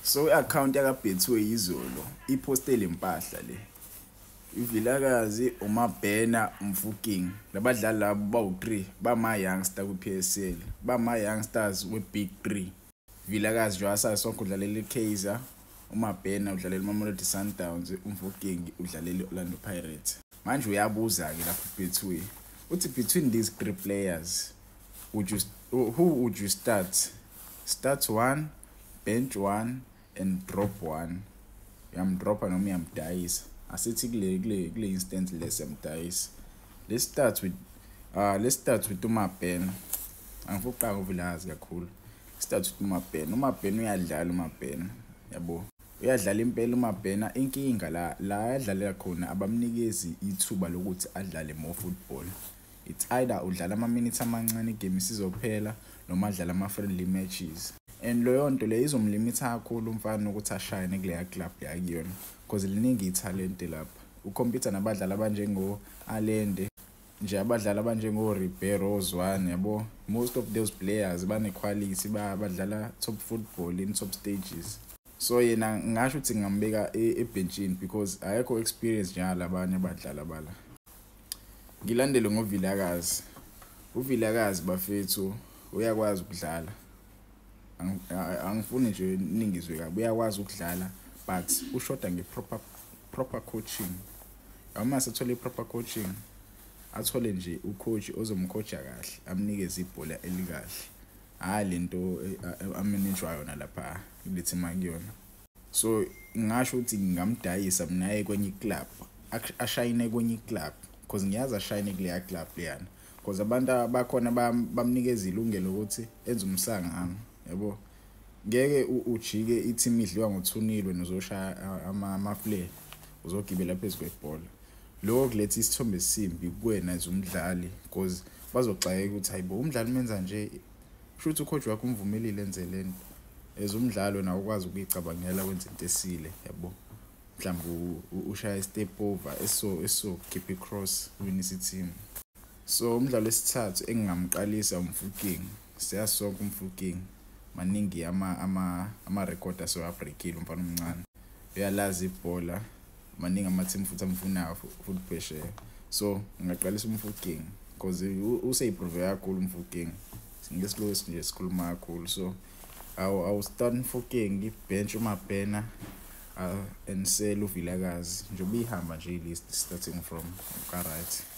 So i-account yakaBetway izolo ipostele impahla le. Ivilakazi, uMabhena, uMfukeng. Labadlali labo bawu-3 bama-youngster ku-PSL. Bama-youngsters we-Big 3. Vilakazi Jwasa sonke udlalela iKaizer, uMabhena udlalela iMamelodi Sundowns, uMfukeng udlalela iOrlando Pirates. Manje uyabuza-ke lapho uBetway. Uthi between these 3 players, who would you start? Start 1, bench 1, and drop 1. Uyamdropa noma uyamdayisa. Asithi kule instance lesiyamdayisa. Let's start with uMabhena. Angifuqa uVilakazi kakhulu. Start with uMabhena. uMabhena uyadlala uMabhena. Yabo. Uyadlala impela uMabhena. Inkinga la adlalela khona abamnikezi ithuba lokuthi adlale more football. It's either udlala ama-minutes amancane igame isizophela noma adlala ama-friendly matches. And leyo nto le izomlimitha kakhulu umfana ukuthi ashine kuleya club yakuyona because liningi italent lapha. Ukhompyutha nabadlali abanjengo Allende, nje abadlali abanjengo Ribeiro Zwane, yabo. Most of those players bane quality badlala top football in top stages. So yena ngasho ukuthi ngambeka ebenchini because ayekho experience njalo abanye abadlali abala. Ngilandele ngoVilakazi. uVilakazi bafethu uyakwazi ukudlala. Angifuni nje ningizwe kabi, uyakwazi ukudlala but ushoda nge-proper coaching. Uma sethole i-proper coaching, athole nje ucoach ozomcoacha kahle, amnikeze ibhola elikahle. Hayi lento amenenjwa yona lapha kulethi makuyona. So ngisho ukuthi ngingamdayisa mina kwenye club, ashayine kwenye club because ngiyazi ashayine kuleya club leyana. Because abantu bakhona bamnikeza ilungelo ukuthi enze umsangano, yabo. Ngeke ujike i-team idliwa ngo-2-0 nozoshaya ama-play uzogibela phezulu kwebhola. Lokho kuletha isithombe esimbi kuwena as umdlali because bazoxakeka ukuthi hayibo umdlali menza nje, kusho ucoach wakho umvumelile enze lento. As umdlalo na ukwazi ukuyicabangela wenza into esile, yabo. Mhlawumbe ushaya i-step over eso keep i-cross winisa i-team. So umdlalo wesithathu engingamqalisa uMfukeng. Siyasonke uMfukeng. Maningi ama-record asewabreakile umfana omncane. Uyalazi ibhola. Maningi ama-team futhi amfunayo futhi phesheya. So ngingaqalisa uMfukeng because useyiprove kakhulu uMfukeng. Ngesilokhu nje sikhuluma kakhulu. So I'll start uMfukeng, bench uMabhena, and sell uVilakazi. Njobe ihamba nje i-list starting from right.